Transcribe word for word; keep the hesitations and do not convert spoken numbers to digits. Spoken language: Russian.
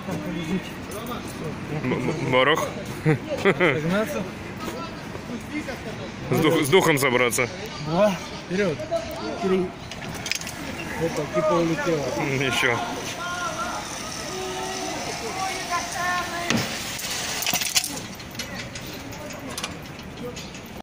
Барох. С, дух, с духом собраться. Два. Вперед. Три. Это типа улетело. Еще.